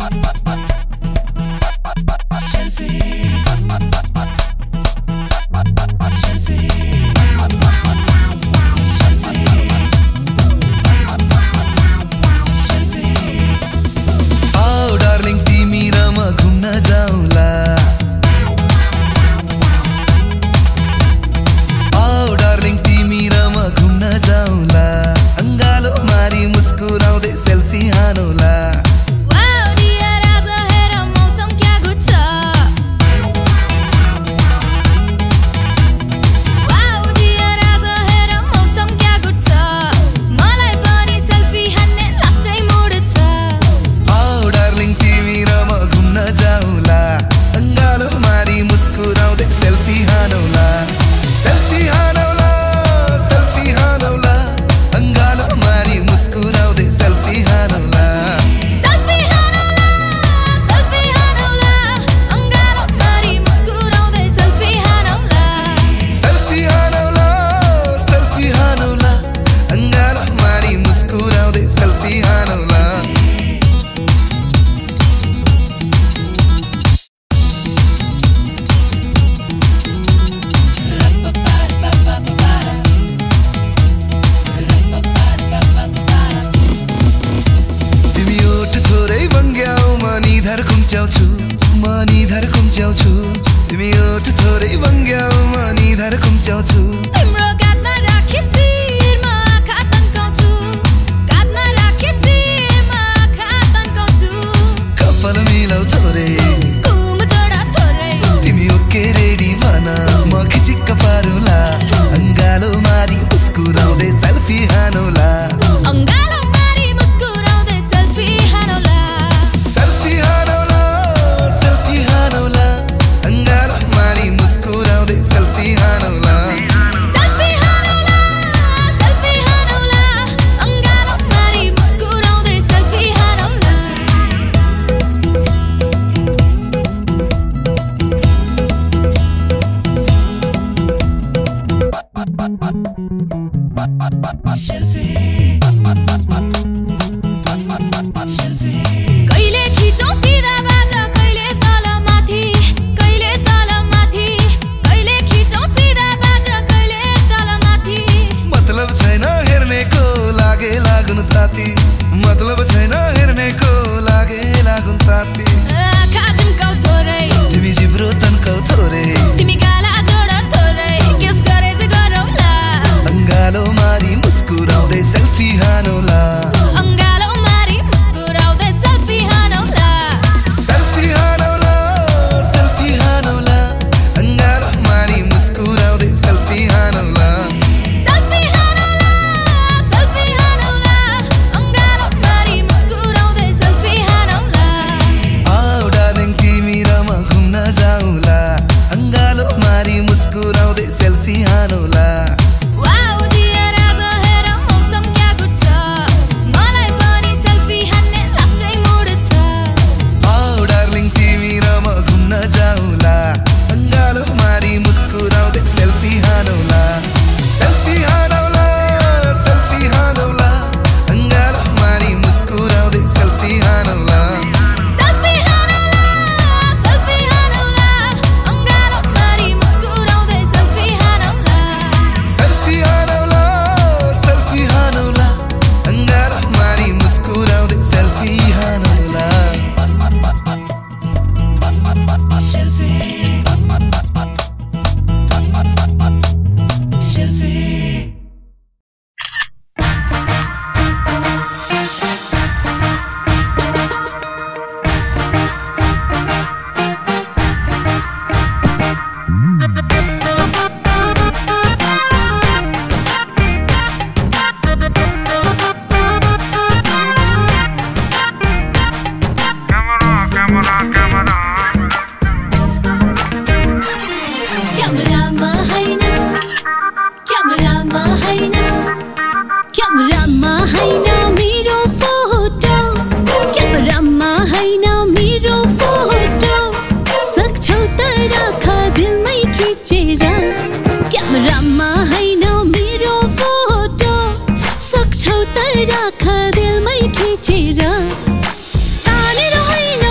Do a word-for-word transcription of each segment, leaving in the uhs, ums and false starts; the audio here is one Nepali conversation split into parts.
राख दिलमै खिचेर तानेर होइन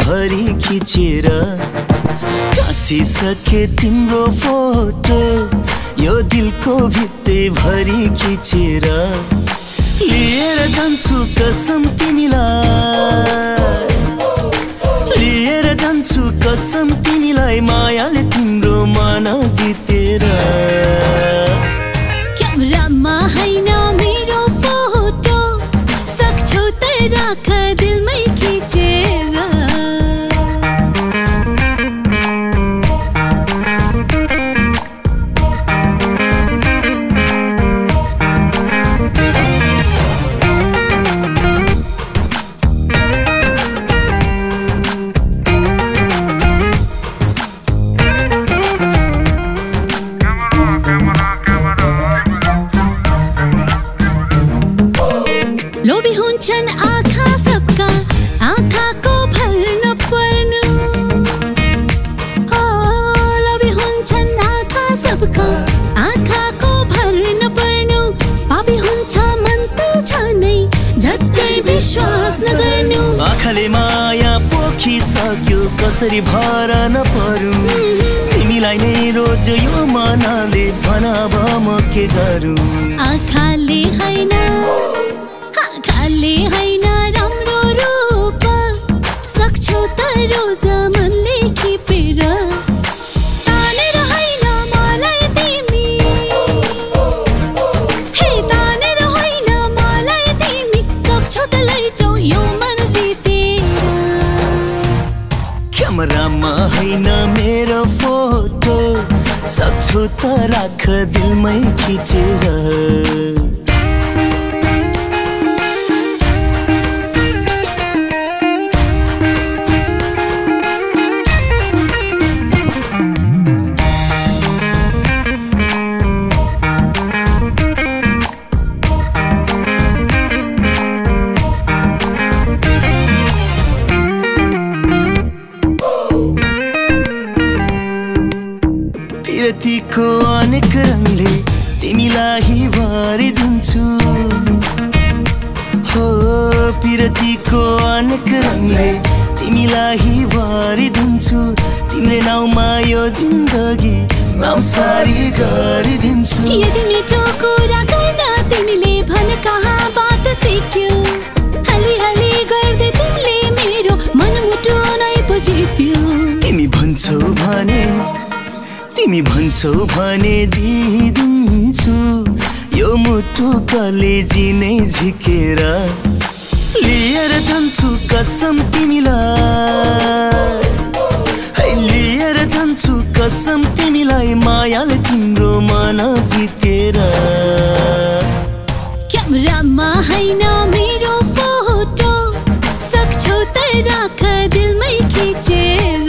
भरि खिचेर टाँसिसके तिम्रो फोटो यो दिलको भित्ते भरि खिचेर लिएर जान्छु कसम तिमीलाई लिएर जान्छु कसम तिमीलाई मायाले तिम्रो मन जितेर क्यामेरामा हैन मेरो फोटो सक्छौ त राख दिलमै खिचेर लोभी हुन्छन् आँखा सबका आँखाको भर्न पर्नु हो लोभी हुन्छन् आँखा सबका आँखाको भर्न पर्नु पापी हुन्छ मन त छ नै झट्टै विश्वास नगर्नु आँखाले माया पोखिसक्यो कसरी भर नपरु तिमीलाई नै रोज यो मनले भनाब म के गरौँ आँखाले हैन आँखाले हैन राम्रो रूप सक्छौ त रोज मनले खिपेर तानेर हैन मलाई तिमी हे तानेर हैन मलाई तिमी सक्छौ त लैजाऊ यो मन जितेर क्यामेरामा हैन मेरो फोटो सक्छौ त राख दिलमै खिचेर पिरतीको अनेक रङले तिमीलाई भरिदिन्छु हो पिरतीको अनेक रङले तिमीलाई भरिदिन्छु तिम्रो नाउँमा यो जिन्दगी नामसारी गरिदिन्छु यदि मिठो कुरा गर्न तिमीले भन कहाँबाट सिक्यो हली हली गर्दै तिमीले मेरो मनमुटु नै पजित्यो तिमी भन्छौ भने तिमी भन्छौ भने दिइदिन्छु यो मुटु कलेजी नै झिकेर लिएर जान्छु कसम तिमीलाई है लिएर जान्छु कसम तिमीलाई मायाले तिम्रो मन जितेर क्यामेरामा हैन मेरो फोटो सक्छौ त राख दिलमै खिचेर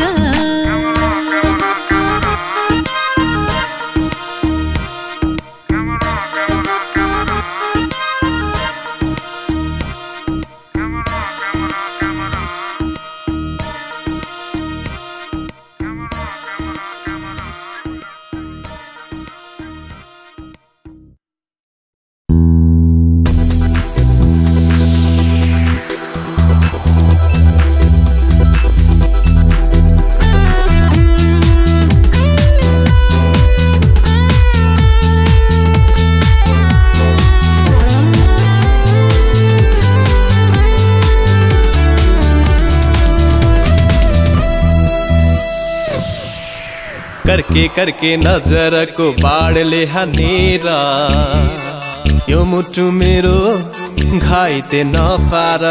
करके करके नजर को बाड़ले हनेरा यो मुटु मेरो घाइते न पारा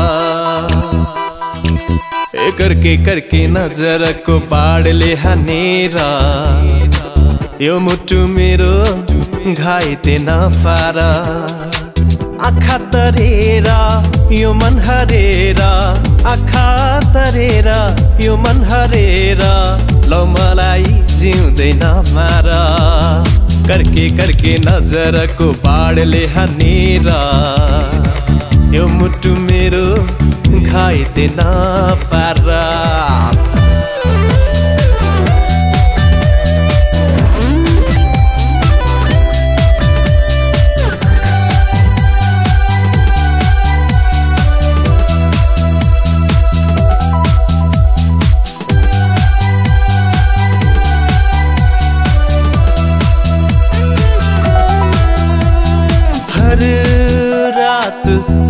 ए करके करके नजर को बाड़ले हनेरा यो मुटु मेरो घाइते न पारा आँखा तरेरा यो मन हरेरा आँखा तरेरा यो मन हरेरा लौ मलाई जिउँदैन मारा करके करके नजर को बाड़ले हनेरा यो मुटु मेरो घाइते न पारा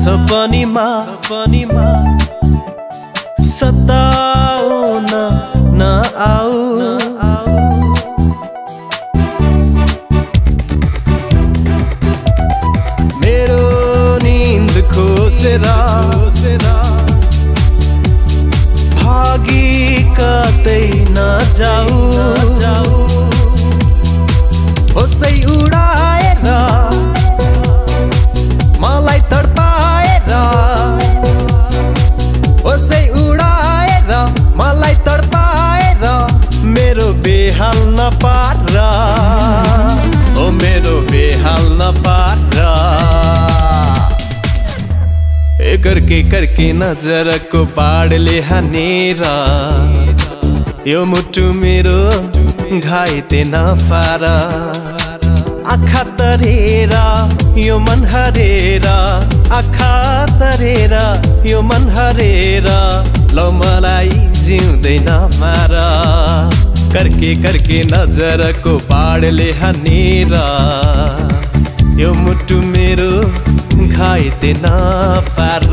सपनीमा सपनीमा सताउन नआऊ मेरो निन्द खोसेर भागी कतै नजाऊ होसै उडाएर मलाई तडपाएर होसै उडाएर मलाई तडपाएर मेरो बेहाल नपार ओ मेरो बेहाल नपार ए करके करके नजरको बाढले हानेर यो मुटु मेरो घाइते नपार आँखा तरेर यो मन हरेर आँखा तरेर यो मन हरेर ल मलाई जिउँदैन मार करके करके नजरको बाढले हानेर यो मुटु मेरो घाइते नपार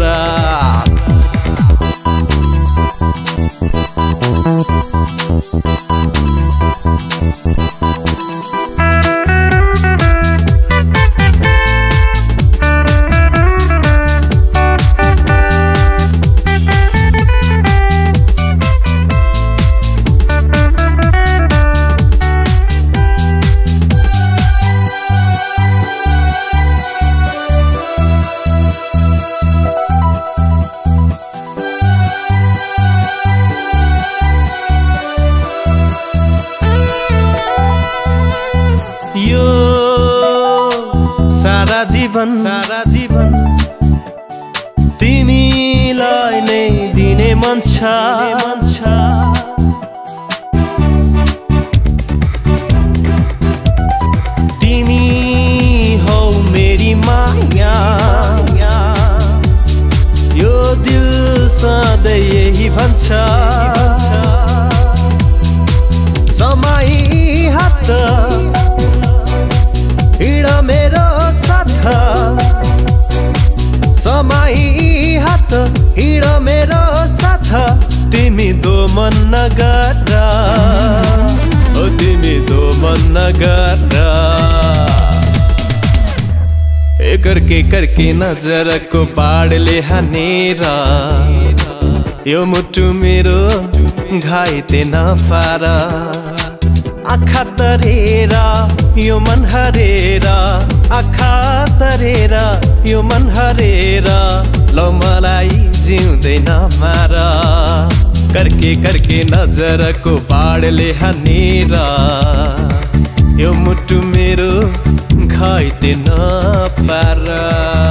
यो सारा जीवन सारा जीवन तिमीलाई नै दिने मन छ मन छ तिमी हौ मेरी माया यो दिल सधैँ यही भन्छ समय हात हिँड मेरो साथ समय हात हिँड मेरो साथ तिमी दो मन नगर ओ तिमी दो मन नगर ए करके करके नजरको बाढले हानेर यो मुटु मेरो घाइते नपार आँखा तरेर यो मन हरेर आँखा तरेर यो मन हरेर ल मलाई जिउँदैन मार करके करके नजरको बाढले हानेर यो मुटु मेरो घाइते नपार।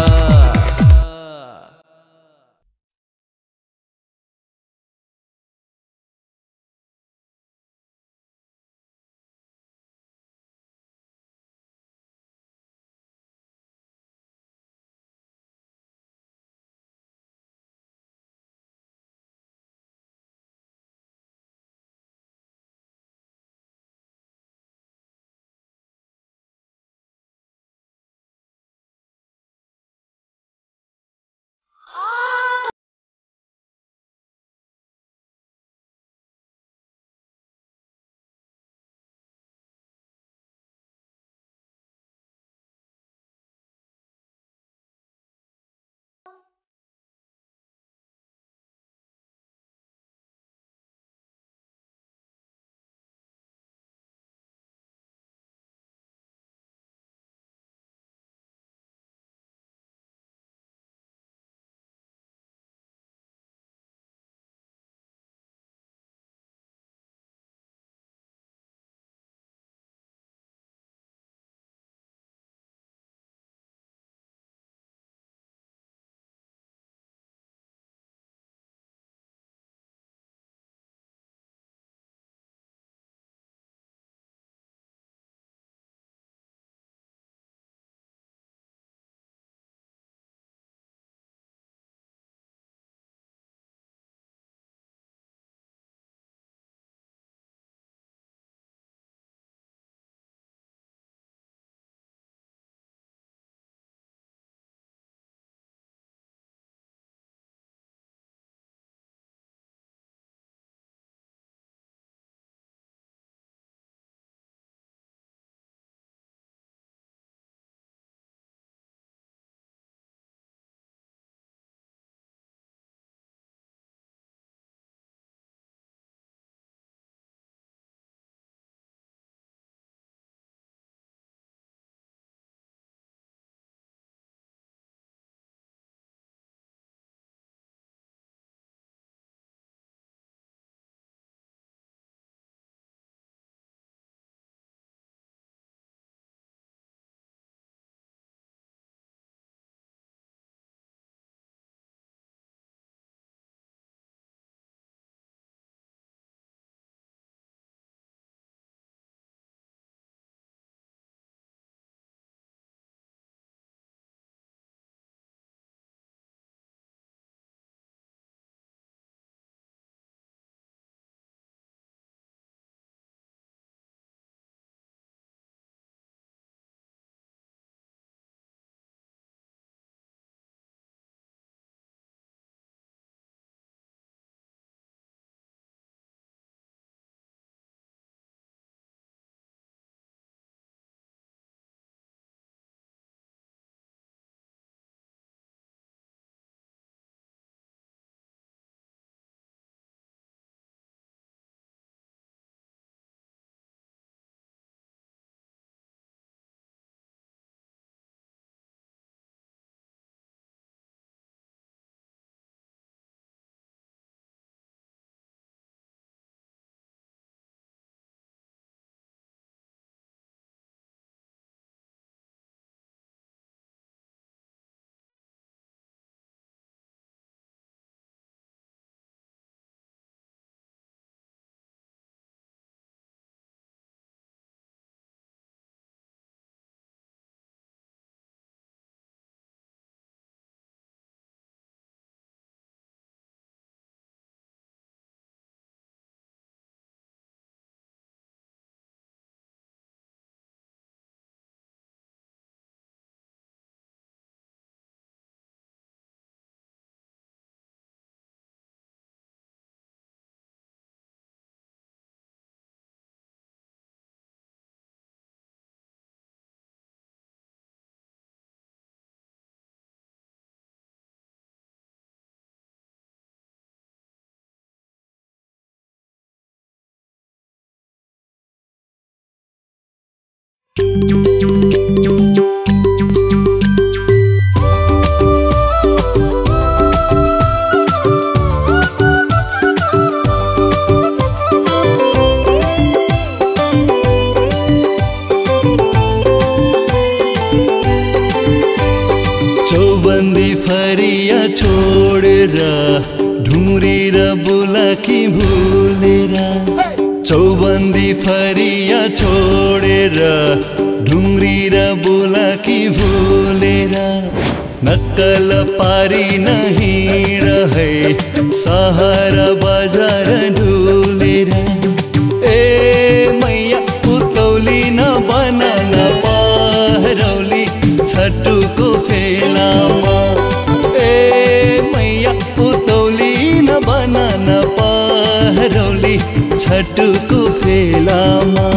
चौबन्दी फरिया छोडेर ढुङ्ग्री र बुलाकी भुलेर चौबन्दी फरिया छोडेर ढुङ्ग्री र बुलाकी भुलेर नक्कल पारी नहिँड है सहर बजार ढुलेर ए मैया उतौली न बनान पहरौली छटुको फेलामा ए मैया उतौली न बनान पहरौली छटुको फेलामा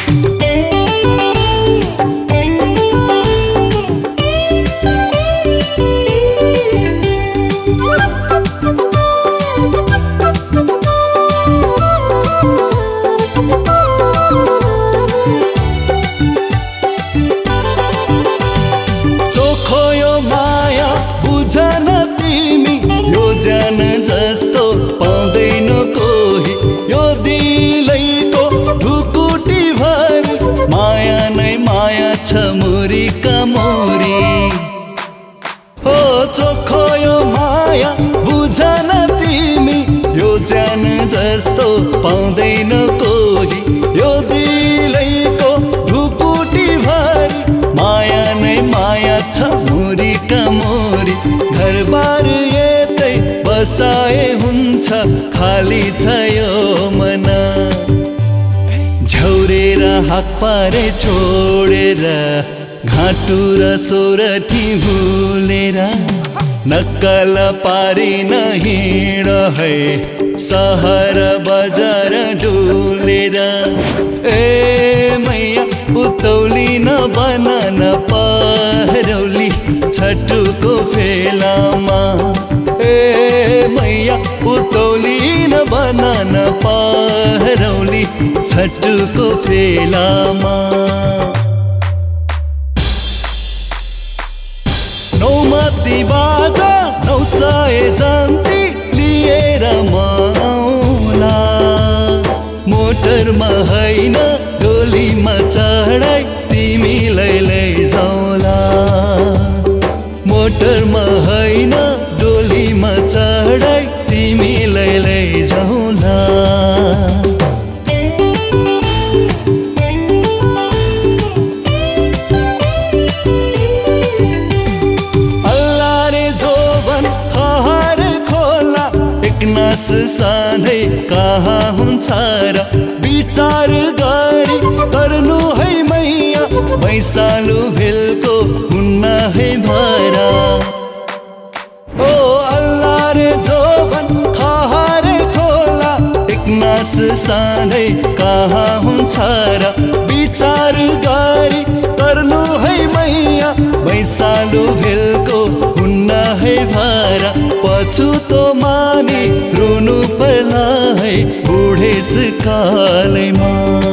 जान जस्तो पाउँदैन कोही यो दिलैको ढुकुटी भरी माया नै माया छ मुरीका मोरी हो चोखो यो माया बुझ न तिमी यो जान जस्तो पाउँदैन कोही यो दिलैको ढुकुटी भरी माया नै माया छ मुरीका मोरी घरबार बसाए हुन्छ खाली छ यो मन झौरेर हात पारे छोडेर घाँटु र सोरठी भुलेर नक्कल पारी नहिँड है सहर बजार डुलेर ए मैया उतौली न बनान पहरौली छटुको फेलामा ए मैया उतौली न बनान पहरौली छटुको फेलामा नौमती बाजा नौ सय जन्ती लिएर मौला मोटरमा हैन डोलीमा चढाइ तिमीलाई लैजाउला मोटरमा हैन डोलीमा चढाइ तिमीलाई लैजाउला सधैँ कहाँ हुन्छ र विचार गरी गर्नु है मैया भैँसालु भेलको हुन्न है भरा ओ अल्लाह रे जोबन खहर खोला एकनास सधैँ कहाँ हुन्छ र विचार गरी गर्नु है मैया भैँसालु भेलको हुन्न है भरा पछुतो मानी रुनु पर्ला है बुढेसकालैमा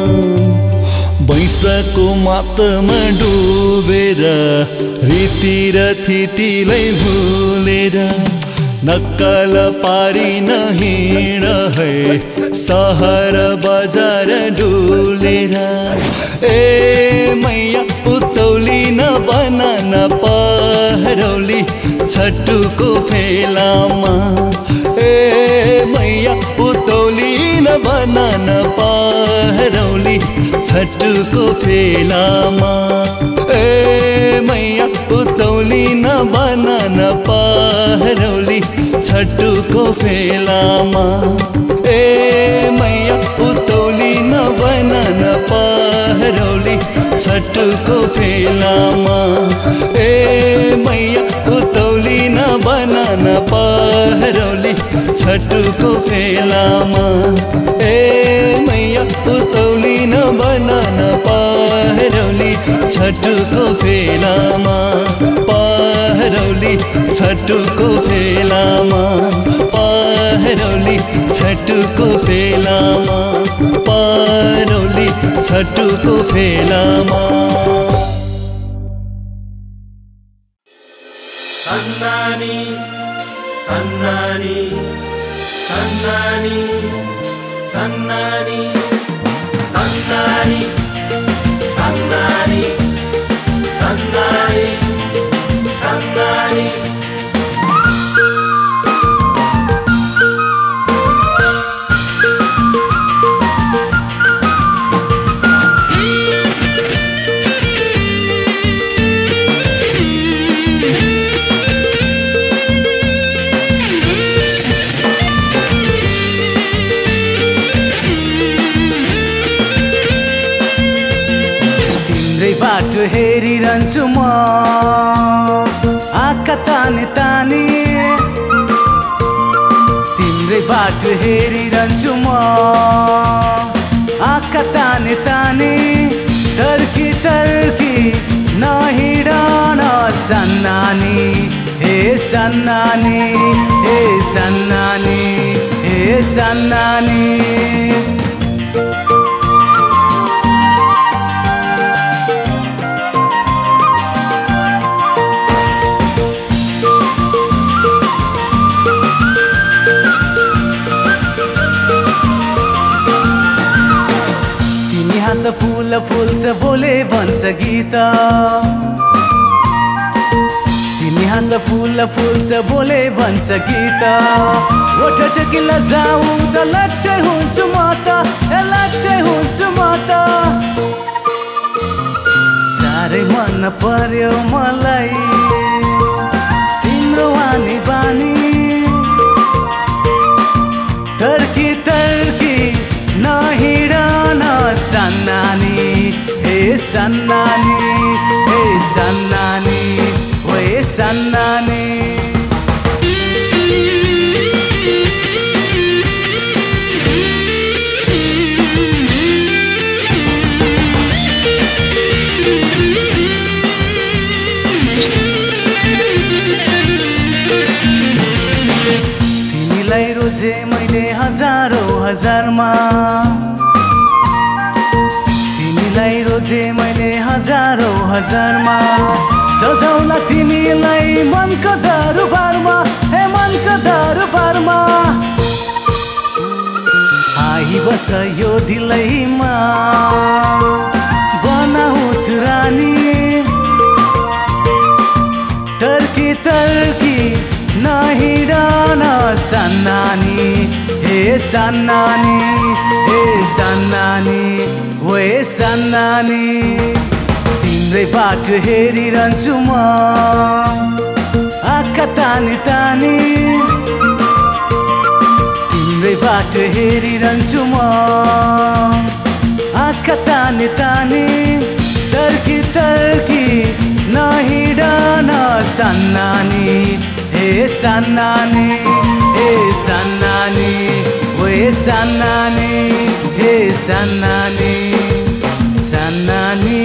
वैशाखको मातमा डुबेर रीति र थितिलाई भुलेर नक्कल पारी नहिँड है सहर बजार डुलेर ए मैया उतौली न बनान पहरौली छटुको फेलामा ए मैया उतौली न बनान पहरौली छटुको फेलामा ए मैया उतौली न बनान पहरौली छटुको फेलामा ए मैया उतौली न बनान पहरौली छटुको फेलामा ए मैया उतौली न बनान पहरौली छटुको फेलामा ए मैया उतौली न बनान पहरौली छटुको फेलामा पहरौली छटुको फेलामा पहरौली छटुको फेलामा पहरौली छटुको घटुको फेलामा सन्नानी सन्नानी सन्नानी सन्नानी सन्नानी सन्नानी सन्नानी सन्नानी बाटो हेरिरहन्छु म आँखा तानी तानी तिम्रै बाटो हेरिरहन्छु म आँखा तानी तानी तर्की तर्की नहिँडन सन्नानी हे सन्नानी हे सन्नानी हे सन्नानी हाँस्दा फुल फुल्छ बोले भन्छ गीत तिमी हाँस्दा फुल फुल्छ बोले भन्छ गीत ओठ टेकिला जाउँदा लट्टै हुन्छु म त ए लट्टै हुन्छु म त साह्रै मन पर्यो मलाई तिम्रो वानी बानी तर्की तर्की नहिँडन सन्नानी हे सन्नानी हे सन्नानी हे सन्नानी तिमीलाई रोजे मैले हजारौँ हजारमा तिमीलाई रोजे मैले हजारौँ हजारमा सजाउला तिमीलाई मनको दरबारमा हे मनको दरबारमा आइबस यो दिलैमा बनाउँछु रानी तर्की तर्की नहिँडन सन्नानी हे सन्नानी हे सन्नानी हे सन्नानी तिम्रै बाटो हेरिरहन्छु म आँखा तानी तानी तिम्रै बाटो हेरिरहन्छु म आँखा तानी तानी तर्की तर्की नहिँडन सन्नानी हे सन्नानी हे सन्नानी हे सन्नानी हे सन्नानी सन्नानी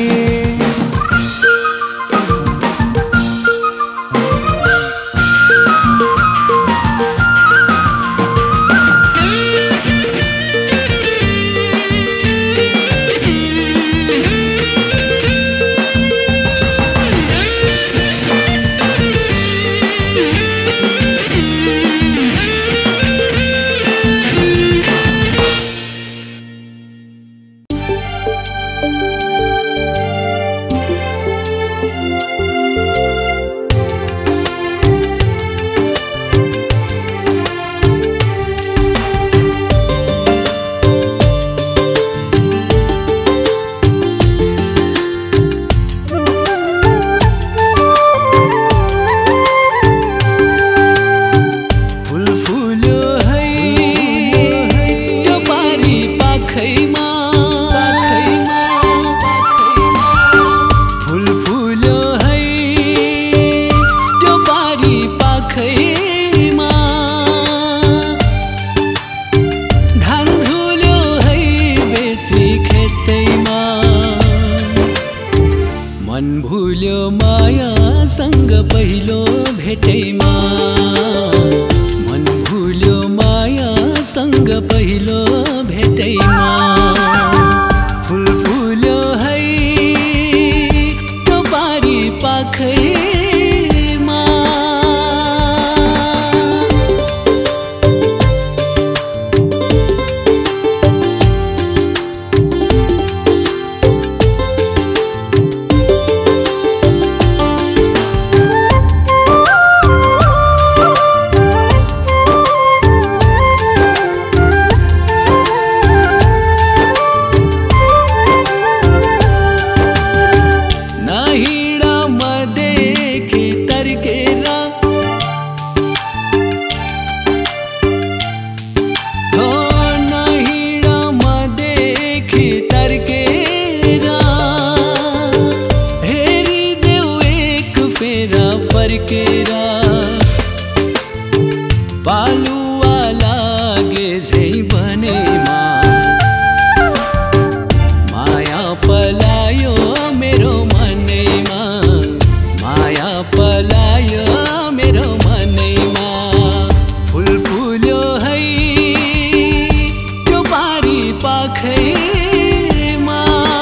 पहिलो भेटैमा फुल फुल पाखैमा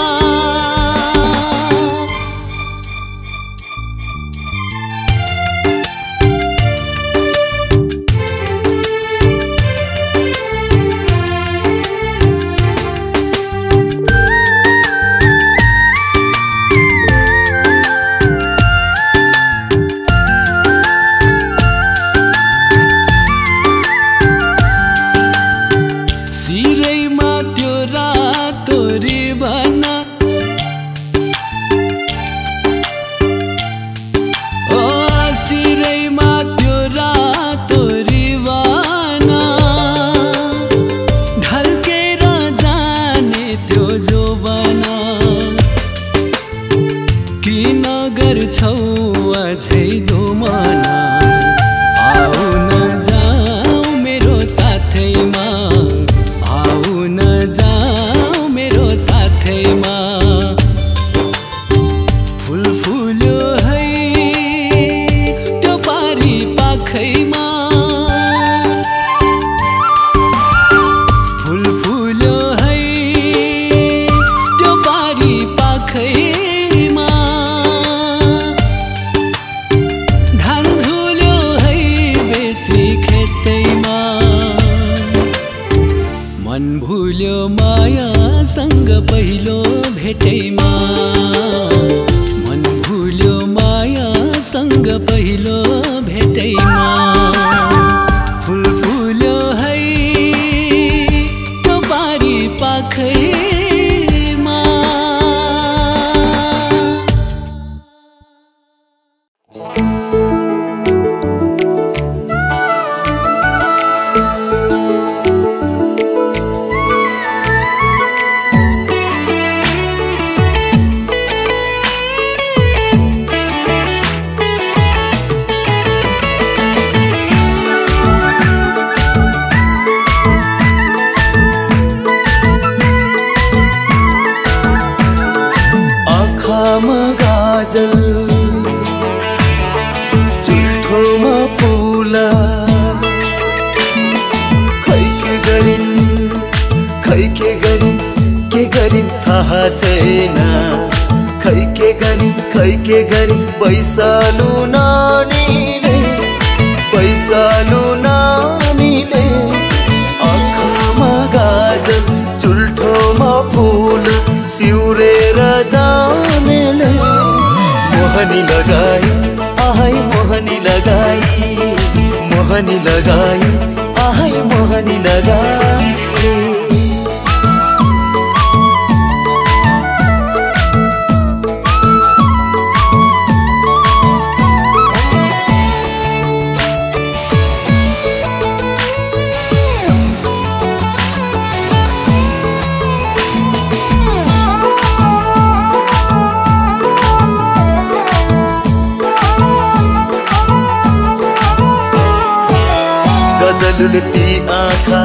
ती आँखा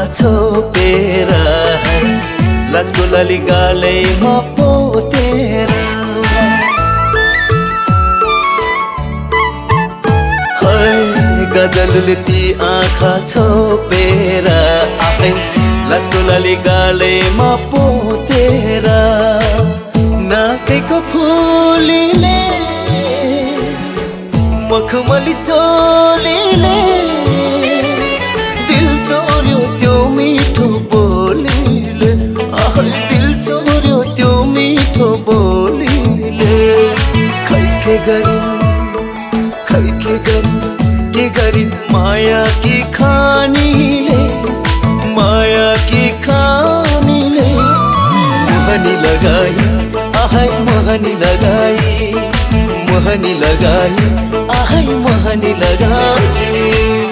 छोपेर लाजको लाली गालैमा पोतेर गजलले ती आँखा छोपेर आफै लाजको लाली गालैमा पोतेर नाकैको फुलीले मखमली चोलीले दिल चोर्यो त्यो मिठो बोलीले दिल चोर्यो त्यो मिठो बोलीले खै के गरिन् खै के गरिन् के गरिन् माया की खानीले माया की खानीले मोहनी लगाई आहै मोहनी लगाई मोहनी लगाई आहै मोहनी लगाई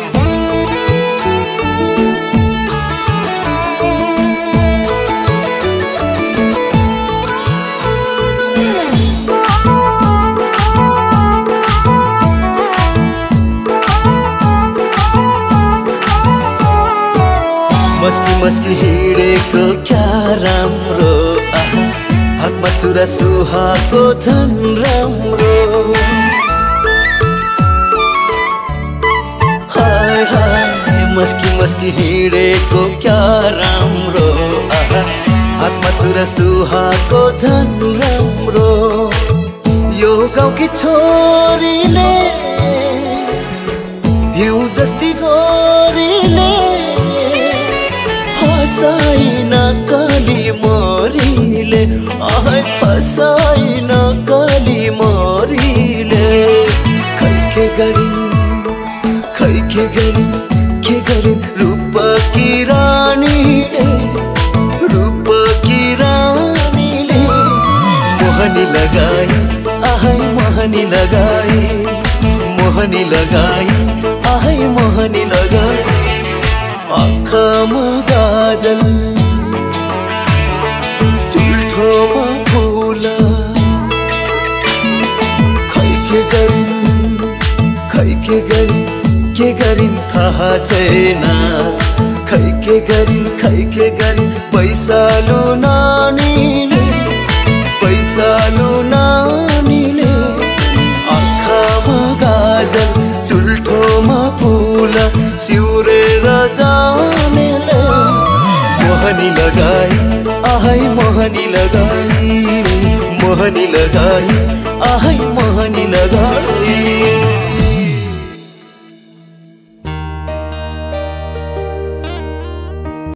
मस्की मस्की हिँडेको क्या राम्रो आहा हातमा चुरा सुहाको झन् राम्रो हाय हाय मस्की मस्की हिँडेको क्या राम्रो आहा हातमा सुहाको झन् राम्रो यो गाउँकी छोरीले हिउँ जस्ती गोरीले फसाइन कली मोरीले आहै फसाइन कली मोरीले खै के गरिन् खै के गरिन् के गरिन् रूपकी रानीले रूपकी रानीले मोहनी लगाई आहै मोहनी लगाई मोहनी लगाई आहै मोहनी लगाई आँखामा गाजल चुल्ठोमा फुल खै के गरिन् खै के गरिन् के गरिन् थाहा छैन खै के गरिन् खै के गरिन् पैसालु नानीले पैसालु नानीले आँखामा गाजल चुल्ठोमा फुल सिउरेर जानेले मोहनी लगाई आहै मोहनी लगाई